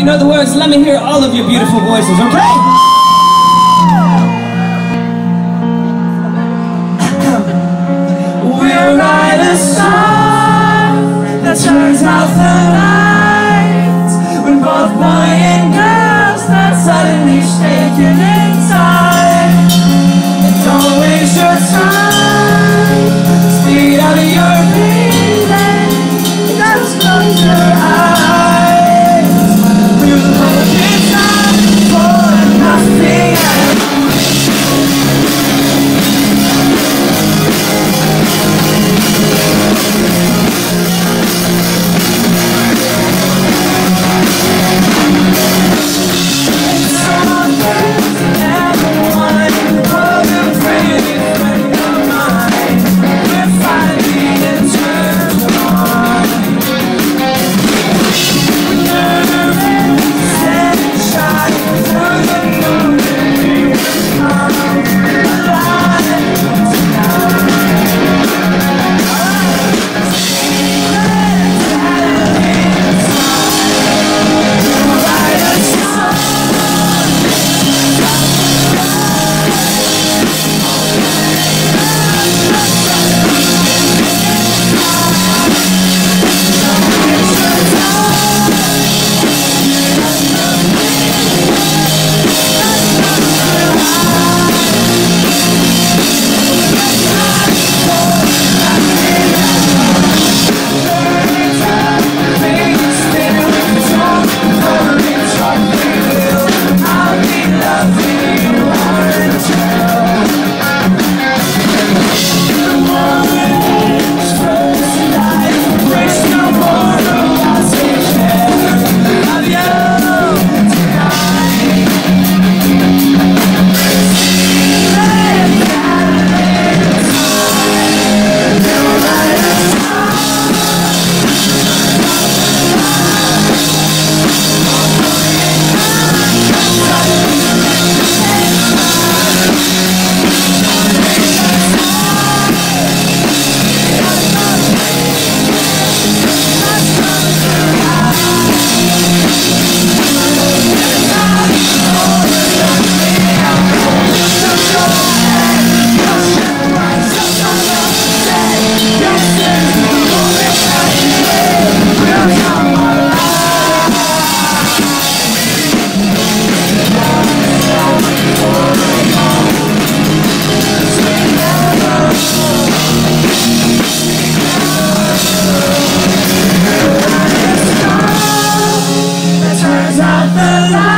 you know the words, let me hear all of your beautiful voices, okay? We'll write a song that turns out the lights when both boy and girls not suddenly shaken inside. And don't waste your time, speed out of your breathing, just close your eyes. We'll hold it down for nothing else. Turns out the light.